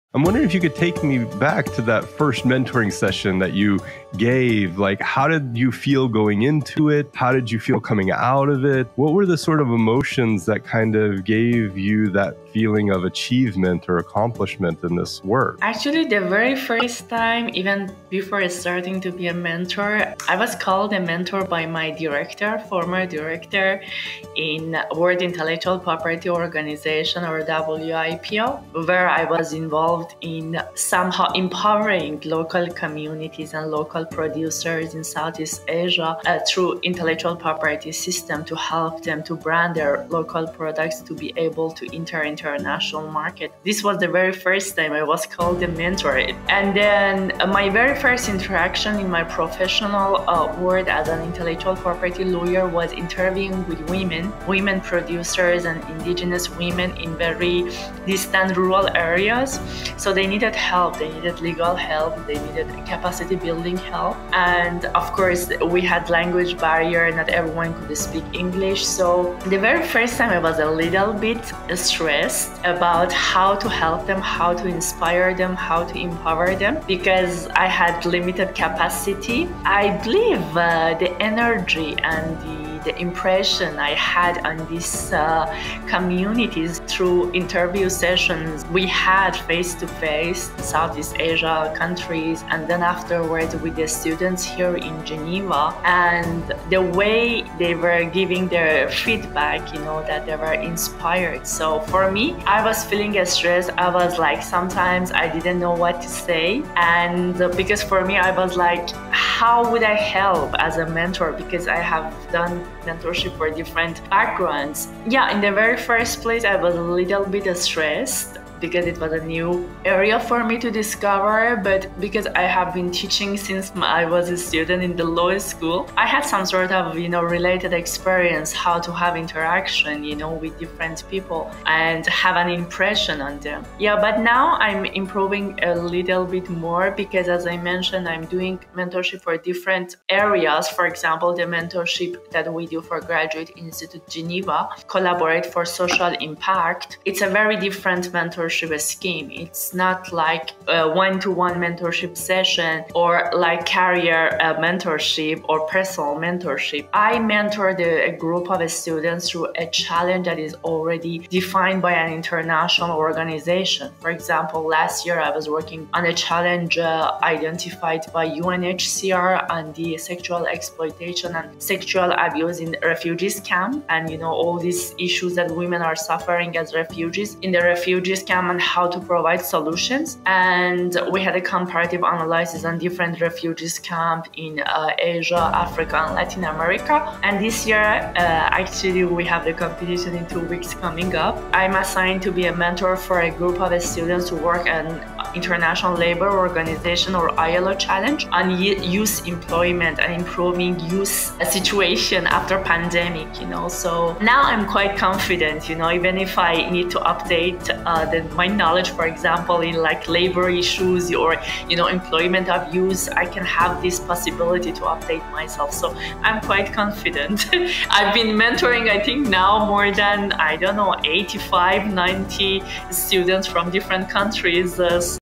I'm wondering if you could take me back to that first mentoring session that you gave. Like, how did you feel going into it? How did you feel coming out of it? What were the sort of emotions that kind of gave you that feeling of achievement or accomplishment in this work? Actually, the very first time, even before starting to be a mentor, I was called a mentor by my former director in World Intellectual Property Organization, or WIPO, where I was involved in somehow empowering local communities and local producers in Southeast Asia through intellectual property system to help them to brand their local products to be able to enter international market. This was the very first time I was called a mentor. And then my very first interaction in my professional world as an intellectual property lawyer was interviewing with women producers and indigenous women in very distant rural areas. So they needed help, they needed legal help, they needed capacity building help. And of course, we had language barrier, not everyone could speak English. So the very first time I was a little bit stressed about how to help them, how to inspire them, how to empower them, because I had limited capacity. I believe the energy and the impression I had on these communities through interview sessions we had face-to-face, Southeast Asia countries, and then afterwards with the students here in Geneva, and the way they were giving their feedback, that they were inspired. So for me, I was feeling stressed. I was like, sometimes I didn't know what to say, and because for me, I was like, how would I help as a mentor? Because I have done mentorship for different backgrounds. Yeah, in the very first place, I was a little bit stressed because it was a new area for me to discover, but because I have been teaching since I was a student in the law school, I had some sort of, related experience how to have interaction, with different people and have an impression on them. Yeah, but now I'm improving a little bit more because, as I mentioned, I'm doing mentorship for different areas. For example, the mentorship that we do for Graduate Institute Geneva, Collaborate for Social Impact. It's a very different mentorship scheme. It's not like a one-to-one mentorship session or like career mentorship or personal mentorship. I mentored a group of students through a challenge that is already defined by an international organization. For example, last year I was working on a challenge identified by UNHCR on the sexual exploitation and sexual abuse in refugees camp, and all these issues that women are suffering as refugees in the refugees camp and how to provide solutions. And we had a comparative analysis on different refugees camp in Asia, Africa, and Latin America. And this year, actually, we have the competition in 2 weeks coming up. I'm assigned to be a mentor for a group of students who work at International Labor Organization or ILO challenge on youth employment and improving youth situation after pandemic, So now I'm quite confident, even if I need to update my knowledge, for example, in like labor issues or, employment of youth, I can have this possibility to update myself. So I'm quite confident. I've been mentoring, I think now more than, 85, 90 students from different countries